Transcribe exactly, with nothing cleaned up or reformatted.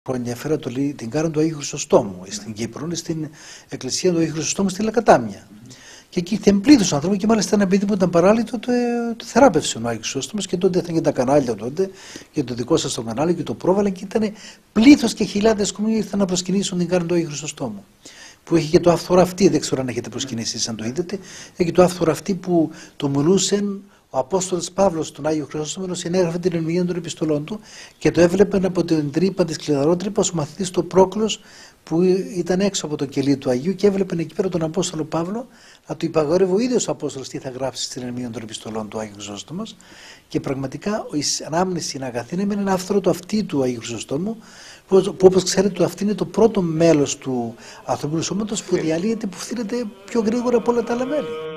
Χρόνια έφερα το, την κάρα του Αγίου Χρυσοστόμου στην Κύπρο, στην εκκλησία του Αγίου Χρυσοστόμου στη Λακατάμια. Και εκεί ήταν πλήθος ανθρώπων και μάλιστα ένα παιδί που ήταν παράλυτο το, το θεράπευσε ο Άγιος Χρυσόστομος και τότε ήταν και τα κανάλια τότε και το δικό σας το κανάλι και το πρόβαλαν και ήταν πλήθος και χιλιάδες κομμάτια ήρθαν να προσκυνήσουν την κάρα του Αγίου Χρυσοστόμου. Που έχει και το άφθορο αυτή, δεν ξέρω αν έχετε προσκυνήσει, αν το είδατε, έχει το άφθορο αυτή που το μιλούσε ο Απόστολος Παύλος τον Άγιο Χρυσόστομο, ενώ συνέγραφε την ερμηνεία των επιστολών του και το έβλεπε από την τρύπα τη κλειδαρότρυπα ο μαθητής του Πρόκλος που ήταν έξω από το κελί του Αγίου και έβλεπε εκεί πέρα τον Απόστολο Παύλο να του υπαγορεύει ο ίδιος ο Απόστολος τι θα γράψει στην ερμηνεία των επιστολών του Άγιου Χρυσόστομου. Και πραγματικά η ανάμνηση είναι αγαθή, είναι ένα άφθορο του αυτί του Αγίου Χρυσοστόμου, που όπως ξέρετε το αυτί είναι το πρώτο μέλος του ανθρωπίνου σώματος που διαλύεται, που φθήνεται πιο γρήγορα από όλα τα άλλα μέλη.